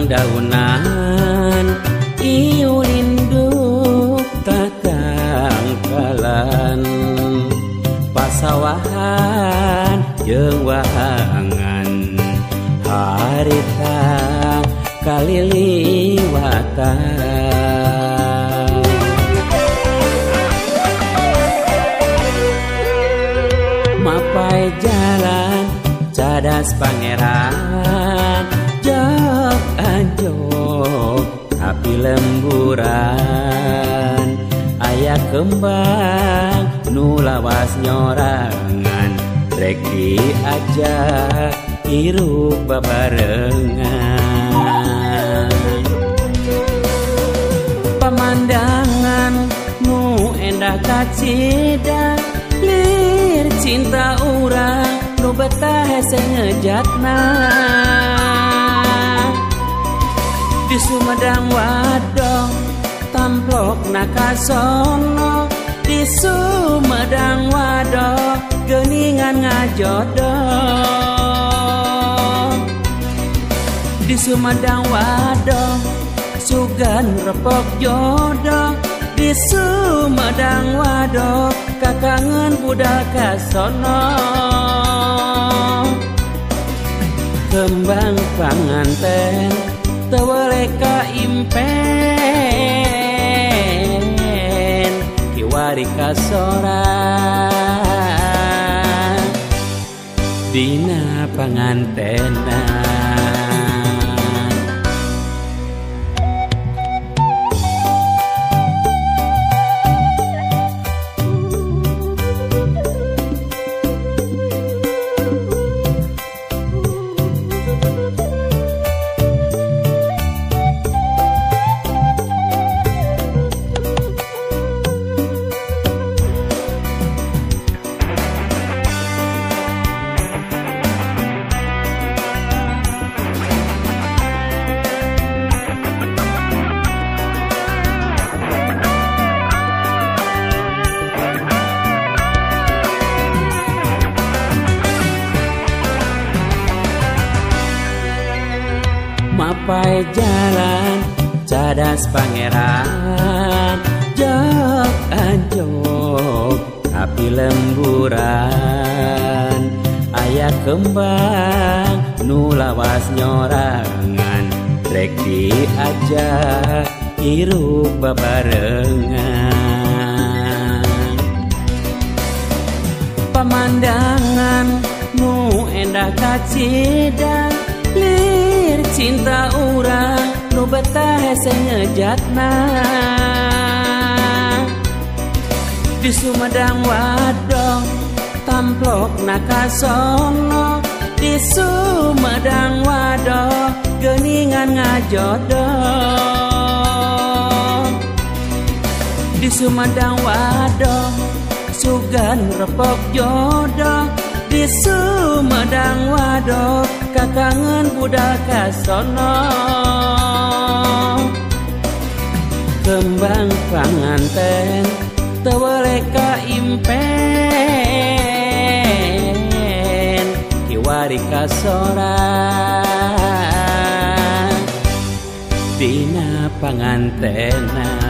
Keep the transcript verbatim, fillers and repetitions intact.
pandaunan ieu lindung tatangkalan pasawahan jeung wahangan harita kaliliwatan mapai jalan cadas pangeran jok anjok api lemburan aya kembang nu lawas nyorangan rek diajak hirup babarengan pemandangan nu endah kacida lir cinta urang nu betah hese ngejatna di Sumedang wadong tamplok nakasono di Sumedang wadong geuningan ngajodoh di Sumedang wadong sugan repok jodoh di Sumedang wadong kakangen budal kasono kembang panganten tewele ka impen kiwari kasoran dina pangantenan mapai jalan cadas pangeran jok anjok api lemburan aya kembang nu lawas nyorangan rek diajak hirup babarengan pemandangan nu endah kacida lir cinta urang nu betah hese ngejatna di Sumedang wadong tamplok nakasono di Sumedang wadong geuningan ngajodoh di Sumedang wadong sugan repok jodoh di Sumedang wadong kakangen budal kasono kembang panganten tewele ka impen kiwari kasoran dina pangantenan